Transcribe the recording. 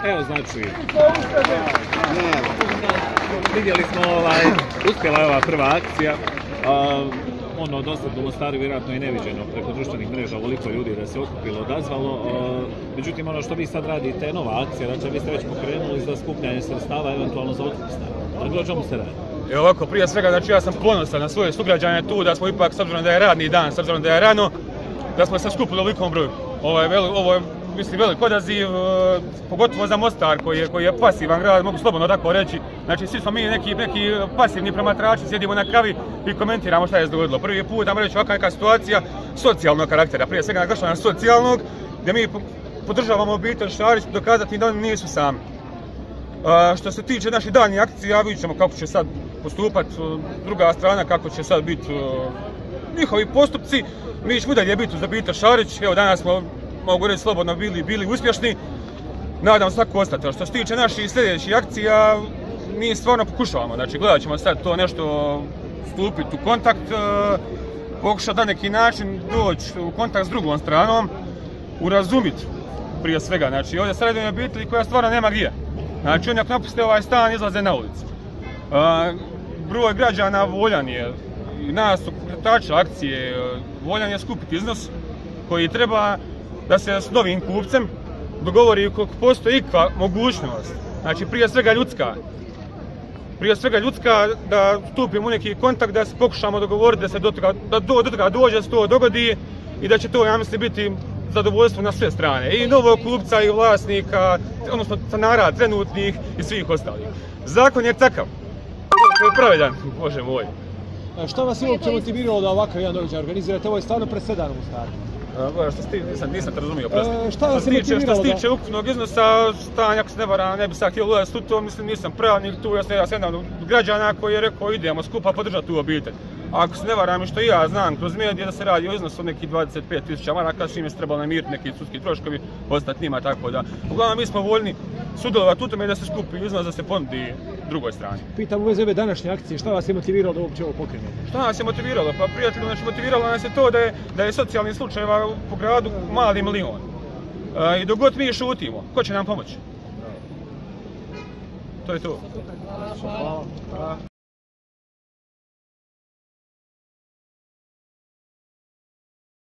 Evo znači, vidjeli smo, uspjela je ova prva akcija, do sad u Mostaru vjerojatno i neviđeno preko društvenih mreža ovoliko ljudi da se okupilo, odazvalo. Međutim, ono što vi sad radite je nova akcija, znači vi ste već pokrenuli za skupljanje sredstava eventualno za otkup stana. Dakle, o čemu se radi? Evo ovako, prije svega, znači ja sam ponosan na svoje sugrađane tu, da smo ipak, s obzirom da je radni dan, s obzirom da je rano, da smo se skupili u ovolikom broju. Ovo je mislim, velik odaziv, pogotovo za Mostar koji je pasivan grad, mogu slobodno tako reći. Znači, svi smo mi neki pasivni promatrači, sjedimo na kavi i komentiramo šta je se dogodilo. Prvi put, damo reći, ovakva neka situacija socijalnog karaktera, prije svega naglašavam socijalnog, gdje mi podržavamo obitelj Šarić, dokazati da oni nisu sami. Što se tiče naših daljnjih akcija, vidjet ćemo kako će sad postupati druga strana, kako će sad biti njihovi postupci. Mi ćemo dalje biti uz obitelj Šarić, evo danas smo, mogu reći slobodno, bili uspješni. Nadam se tako ostati. Što se tiče naših sljedećih akcija, mi stvarno pokušavamo. Znači, gledat ćemo sad to nešto stupiti u kontakt, pokušati na neki način doći u kontakt s drugom stranom, urazumiti prije svega. Znači, ovdje se radi o obitelji koja stvarno nema gdje. Znači, oni ako napuste ovaj stan, izlaze na ulicu. Broj građana voljan je, i nas pokretača akcije, voljan je skupiti iznos koji treba da se s novim kupcem dogovori kako postoji ikakva mogućnost, znači prije svega ljudska, da stupimo u neki kontakt, da se pokušamo dogovoriti da se do toga dođe, da se to dogodi i da će to, ja mislim, biti zadovoljstvo na sve strane, i novog kupca i vlasnika, odnosno stanara trenutnih i svih ostalih. Zakon je takav, to je pravedan, Bože moj. Šta vas je uopće motiviralo da ovakav jedan događaj organizirate? Ovo je stvarno presedan u Mostaru. Nisam te razumio, prosto. Šta vas je motiviralo da... Što se tiče ukupnog iznosa stanja, ako se ne varam, ne bi sad htio ulaziti u to, mislim, nisam pravnik tu, ja sam jedan od građana koji je rekao idemo skupa podržati tu obitelj. Ako se ne varam, i što i ja znam kroz medije, da se radi o iznosu od nekih 25.000 maraka, s čime se trebalo namiriti neki sudski troškovi, ostati njima, tako da. Uglavnom, mi smo voljni sudjelovati u tome da se skupi iznos, da se ponudi drugoj strani. Pitam u vezi ove današnje akcije, šta vas je motiviralo da uopće ovo pokrenete? Šta nas je motiviralo? Pa prijatelju, znači motiviralo nas je to da je socijalnih slučajeva po gradu mali milion. I dok god mi šutimo, ko će nam pomoći? To je to. Hvala.